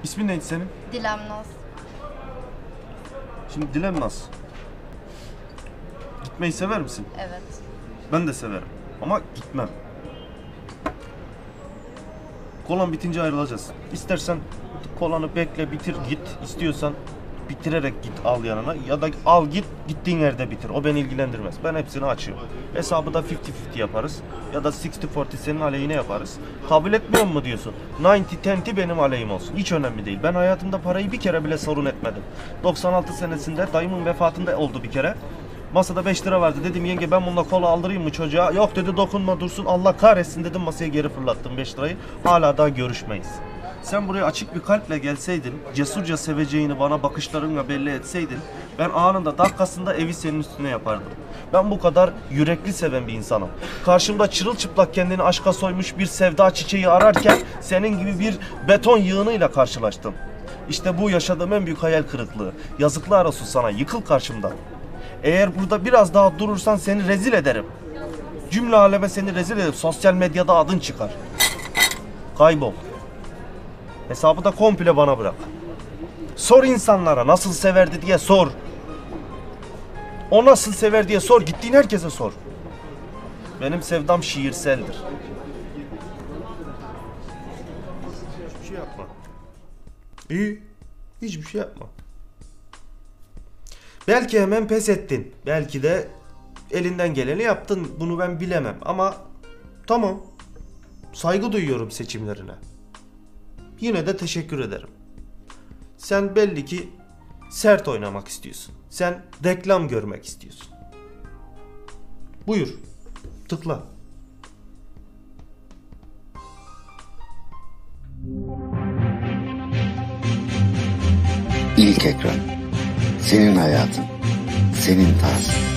İsmin neydi senin? Dilem Naz. Şimdi Dilem Naz. Gitmeyi sever misin? Evet. Ben de severim. Ama gitmem. Kolan bitince ayrılacağız. İstersen kolanı bekle, bitir, git. İstiyorsan bitirerek git, al yanına. Ya da al git, gittiğin yerde bitir. O beni ilgilendirmez. Ben hepsini açıyorum. Hesabı da 50-50 yaparız. Ya da 60-40 senin aleyhine yaparız. Kabul etmiyor mu diyorsun? 90-10 benim aleyhim olsun. Hiç önemli değil. Ben hayatımda parayı bir kere bile sorun etmedim. 96 senesinde dayımın vefatında oldu bir kere. Masada 5 lira vardı. Dedim yenge ben bununla kola aldırayım mı çocuğa? Yok dedi, dokunma dursun, Allah kahretsin dedim, masaya geri fırlattım 5 lirayı. Hala daha görüşmeyiz. Sen buraya açık bir kalple gelseydin, cesurca seveceğini bana bakışlarınla belli etseydin, ben anında dakikasında evi senin üstüne yapardım. Ben bu kadar yürekli seven bir insanım. Karşımda çırılçıplak kendini aşka soymuş bir sevda çiçeği ararken senin gibi bir beton yığınıyla karşılaştım. İşte bu yaşadığım en büyük hayal kırıklığı. Yazıklar olsun sana, yıkıl karşımdan. Eğer burada biraz daha durursan seni rezil ederim. Cümle aleme seni rezil ederim. Sosyal medyada adın çıkar. Kaybol. Hesabı da komple bana bırak. Sor insanlara nasıl severdi diye sor. O nasıl sever diye sor. Gittiğin herkese sor. Benim sevdam şiirseldir. Hiçbir şey yapma. İyi. Hiçbir şey yapma. Belki hemen pes ettin. Belki de elinden geleni yaptın. Bunu ben bilemem ama tamam. Saygı duyuyorum seçimlerine. Yine de teşekkür ederim. Sen belli ki sert oynamak istiyorsun. Sen reklam görmek istiyorsun. Buyur. Tıkla. İlk ekran. Senin hayatın. Senin tarzın.